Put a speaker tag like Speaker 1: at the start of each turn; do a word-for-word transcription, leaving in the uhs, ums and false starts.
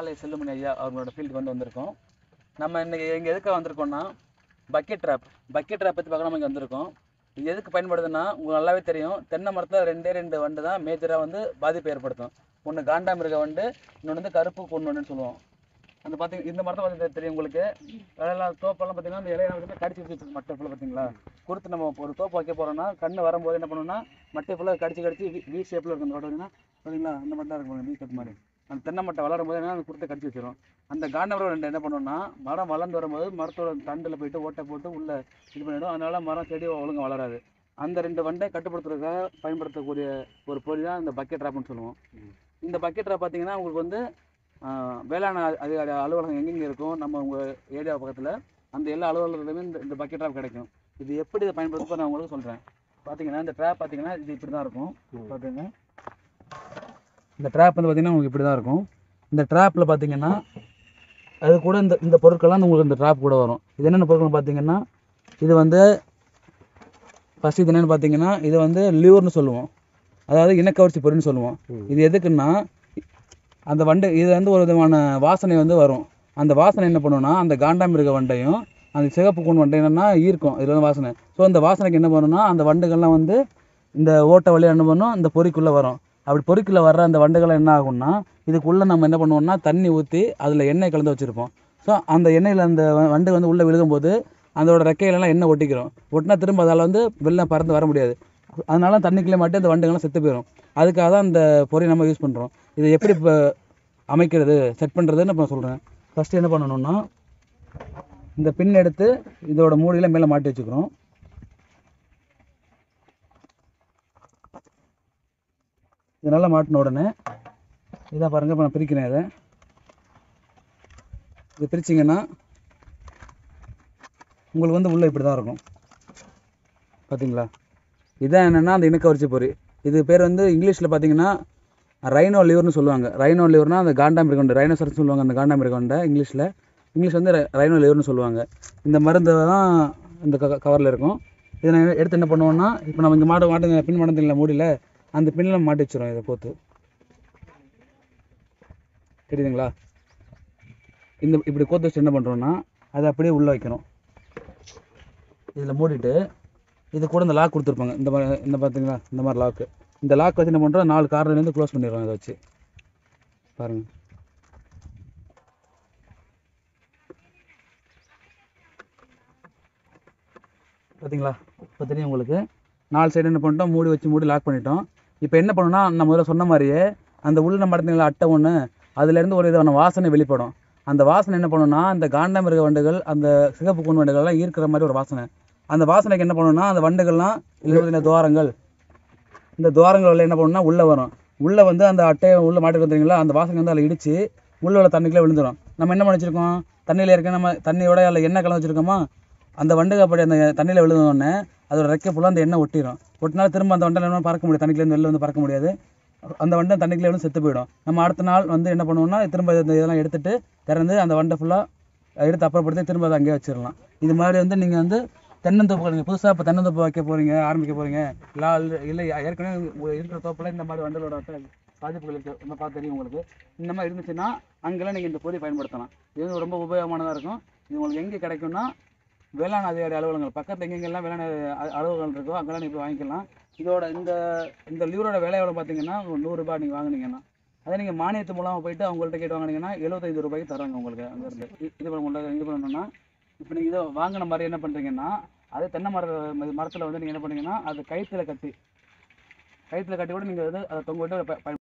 Speaker 1: சாலை செல்லுமணி ஐயா அவங்களோட ஃபீல்டுக்கு வந்து வந்திருக்கோம். நம்ம இன்றைக்கி எங்கே எதுக்காக வந்திருக்கோம்னா பக்கெட் ட்ராப் பக்கெட் ட்ராப் பற்றி பார்க்க நம்ம இங்கே வந்திருக்கோம். இது எதுக்கு பயன்படுதுன்னா உங்களுக்கு நல்லாவே தெரியும், தென்னை மரத்தில் ரெண்டே ரெண்டு வண்டு தான் மேஜராக வந்து பாதிப்பு ஏற்படுத்தும். ஒன்று காண்டாமிருக வண்டு, இன்னொன்று வந்து கருப்பு பொண்ணு வண்டுன்னு சொல்லுவோம். அந்த பார்த்தீங்க இந்த மரத்தை பார்த்து தெரியும் உங்களுக்கு, அதெல்லாம் தோப்பெல்லாம் பார்த்தீங்கன்னா அந்த இலையெல்லாம் வந்து கடிச்சு வச்சு மட்டை ஃபுல்லாக பார்த்தீங்களா கொடுத்து நம்ம ஒரு தோப்பு வைக்க போகிறோம்னா கண்ணு வரும்போது என்ன பண்ணணும்னா மட்டை ஃபுல்லாக கடிச்சு கடிச்சு வி ஷேப்பில் இருக்கும். பார்த்தீங்கன்னா பார்த்தீங்களா அந்த மட்டும் தான் இருக்கும் வி ஷேப் மாதிரி. அந்த தென்னை மட்டை வளரும் போது என்ன அந்த கொடுத்து கடிச்சு வச்சிடும். அந்த காண்டாமிருகம் ரெண்டு என்ன பண்ணணும்னா மரம் வளர்ந்து வரும்போது மரத்தோட தண்டில் போயிட்டு ஓட்டை போட்டு உள்ளே இது பண்ணிவிடும். அதனால மரம் செடி ஒழுங்காக வளராது. அந்த ரெண்டு வண்டை கட்டுப்படுத்துறதுக்காக பயன்படுத்தக்கூடிய ஒரு பொருள் தான் இந்த பக்கெட் ட்ராப்னு சொல்லுவோம். இந்த பக்கெட் ட்ராப் பார்த்தீங்கன்னா உங்களுக்கு வந்து வேளாண் அதிகாரி அலுவலகம் எங்கெங்கே இருக்கும் நம்ம உங்கள் ஏரியா பக்கத்தில், அந்த எல்லா அலுவலகத்துலையுமே இந்த இந்த பக்கெட் ட்ராப் கிடைக்கும். இது எப்படி இதை பயன்படுத்த நான் உங்களுக்கு சொல்கிறேன். பார்த்தீங்கன்னா இந்த ட்ராப் பார்த்தீங்கன்னா இது இப்படி தான் இருக்கும். பார்த்துங்க, இந்த ட்ராப் வந்து பார்த்தீங்கன்னா உங்களுக்கு இப்படி தான் இருக்கும். இந்த ட்ராப்பில் பார்த்தீங்கன்னா அது கூட இந்த இந்த பொருட்கள்லாம் உங்களுக்கு இந்த ட்ராப் கூட வரும். இது என்னென்ன பொருட்கள் பார்த்தீங்கன்னா இது வந்து ஃபஸ்ட் இது என்னென்னு பார்த்தீங்கன்னா இது வந்து லியூர்னு சொல்லுவோம், அதாவது இனக்கவர்ச்சி பொருள்னு சொல்லுவோம். இது எதுக்குன்னா அந்த வண்டு இது வந்து ஒரு விதமான வாசனை வந்து வரும். அந்த வாசனை என்ன பண்ணுன்னா அந்த காண்டாமிருக வண்டையும் அந்த சிகப்பு கூன் வண்டை என்னென்னா ஈர்க்கும். இது வந்து வாசனை. ஸோ அந்த வாசனைக்கு என்ன பண்ணுன்னா அந்த வண்டுகள்லாம் வந்து இந்த ஓட்டை வழியாக என்ன பண்ணும் இந்த பொறிக்குள்ளே வரும். அப்படி பொறிக்குள்ளே வர்ற அந்த வண்டுகள் என்ன ஆகும்னா இதுக்குள்ளே நம்ம என்ன பண்ணுவோம்னா தண்ணி ஊற்றி அதில் எண்ணெய் கலந்து வச்சுருப்போம். ஸோ அந்த எண்ணெயில் அந்த வண்டு வந்து உள்ளே விழுகும்போது அதோட ரெக்கையிலலாம் எண்ணெய் ஒட்டிக்கிறோம். ஒட்டினா திரும்ப அதால் வந்து வெளில பறந்து வர முடியாது. அதனால தண்ணிக்குள்ளே மாட்டி அந்த வண்டுகள்லாம் செத்து போயிடும். அதுக்காக தான் அந்த பொறி நம்ம யூஸ் பண்ணுறோம். இதை எப்படி இப்போ அமைக்கிறது செட் பண்ணுறதுன்னு இப்போ சொல்கிறேன். ஃபஸ்ட்டு என்ன பண்ணணும்னா இந்த பின் எடுத்து இதோட மூடியில் மேலே மாட்டி வச்சுக்கிறோம். இது நல்லா மாட்டின உடனே இதை பாருங்கள், இப்போ நான் பிரிக்கிறேன். இதை இது பிரிச்சிங்கன்னா உங்களுக்கு வந்து உள்ளே இப்படி தான் இருக்கும். பார்த்தீங்களா, இதான் என்னென்னா அந்த இனக்கவர்ச்சி பொறி. இது பேர் வந்து இங்கிலீஷில் பார்த்தீங்கன்னா ரைனோ லிவர்னு சொல்லுவாங்க. ரைனோ லிவர்னால் அந்த காண்டாமிருகம், ரைனோசரஸ் சொல்லுவாங்க அந்த காண்டாமிருகம் இங்கிலீஷில். இங்கிலீஷ் வந்து ரைனோ லிவர்னு சொல்லுவாங்க. இந்த மருந்து தான் இந்த க கவரில் இருக்கும். இதை நான் எடுத்து என்ன பண்ணுவோன்னா இப்போ நம்ம இங்கே மாட்டு மாட்டு பின் மாட்டதில்லை மூடியில் அந்த பின்னில் மாட்டி வச்சிடும். இதை போத்து தெரியுதுங்களா, இந்த இப்படி கோத்து வச்சு என்ன பண்ணுறோன்னா அதை அப்படியே உள்ளே வைக்கணும். இதில் மூடிட்டு இது கூட இந்த லாக் கொடுத்துருப்பாங்க. இந்த மாதிரி இந்த பார்த்தீங்களா இந்த மாதிரி லாக்கு. இந்த லாக் வச்சு என்ன பண்ணுறோம் நாலு கார்னர்லேருந்து க்ளோஸ் பண்ணிடுறோம். இதை வச்சு பாருங்கள். பார்த்தீங்களா, இப்போ தெரியும் உங்களுக்கு. நாலு சைடு என்ன பண்ணிட்டோம் மூடி வச்சு மூடி லாக் பண்ணிட்டோம். இப்போ என்ன பண்ணணும்னா நம்ம முதல்ல சொன்ன மாதிரியே அந்த உள்ள நம்ம இடத்துல அட்டை ஒன்று அதுலேருந்து ஒரு விதமான வாசனை வெளிப்படும். அந்த வாசனை என்ன பண்ணுன்னா அந்த காண்டாமிருக வண்டுகள் அந்த சிகப்பு கூன் வண்டுகள்லாம் ஈர்க்கிற மாதிரி ஒரு வாசனை. அந்த வாசனைக்கு என்ன பண்ணணும்னா அந்த வண்டுகள்லாம் இல்லை துவாரங்கள் இந்த துவாரங்கள் என்ன பண்ணணும்னா உள்ளே வரும். உள்ளே வந்து அந்த அட்டையை உள்ளே மாட்டி வந்துறீங்களா அந்த வாசனை வந்து அதில் இடித்து உள்ளே உள்ள தண்ணிக்குள்ளே விழுந்துடும். நம்ம என்ன பண்ணிச்சிருக்கோம் தண்ணியில் இருக்க நம்ம தண்ணியோட அதில் எண்ணெய் கலந்து வச்சுருக்கோமா, அந்த வண்டுக அப்படி அந்த தண்ணியில் விழுந்தோடனே அதோட ரெக்கை ஃபுல்லாக அந்த எண்ணெய் ஒட்டிடும். ஒட்டினாலும் திரும்ப அந்த வண்டை என்ன பறக்க முடியாது, தண்ணிக்குலேருந்து வெளில வந்து பறக்க முடியாது. அந்த வண்டை தண்ணிக்குள்ளே வந்து செத்து போயிடும். நம்ம அடுத்த நாள் வந்து என்ன பண்ணுவோம்னா திரும்ப இந்த இதெல்லாம் எடுத்துகிட்டு திறந்து அந்த வண்டை ஃபுல்லாக எடுத்து அப்புறப்படுத்தி திரும்ப அதை அங்கேயே வச்சிடலாம். இது மாதிரி வந்து நீங்கள் வந்து தென்னந்தோப்பு நீங்கள் புதுசாக இப்போ தென்னந்தோப்பு வைக்க போகிறீங்க ஆரம்பிக்க போகிறீங்க இல்லை இல்லை ஏற்கனவே இருக்கிற தோப்பில் இந்த மாதிரி வண்டலோட பாதிப்புகள் இருக்குது இந்த பார்த்து தெரியும் உங்களுக்கு. இந்த மாதிரி இருந்துச்சுன்னா அங்கெல்லாம் நீங்கள் இந்த பொருளை பயன்படுத்தலாம். இது வந்து ரொம்ப உபயோகமானதாக இருக்கும். இது உங்களுக்கு எங்கே கிடைக்கும்னா வேளாண் அதிகாரி அலுவலகங்கள் பக்கத்தில் எங்கெங்கெல்லாம் வேளாண் அலுவலகங்கள் இருக்கோ அங்கெல்லாம் நீங்கள் போய் வாங்கிக்கலாம். இதோட இந்த இந்த லியூரோட விலை எவ்வளோ பார்த்தீங்கன்னா நூறுரூபா நீங்கள் வாங்கினீங்கன்னா அதே நீங்கள் மானியத்து மூலமாக போயிட்டு அவங்கள்ட்ட கேட்டு வாங்கினீங்கன்னா எழுபத்தைந்து ரூபாய்க்கு தராங்க உங்களுக்கு. அங்கேருந்து இது உங்களுக்கு இது பண்ணணும்னா இப்போ நீங்கள் இதை வாங்கின மாதிரி என்ன பண்ணுறீங்கன்னா அதே தென்னை மர மரத்தில் வந்து நீங்கள் என்ன பண்ணுறீங்கன்னா அது கயிற்றுல கட்டி கயிற்றுல கட்டி கூட நீங்கள் வந்து அதை தொங்க விட்டு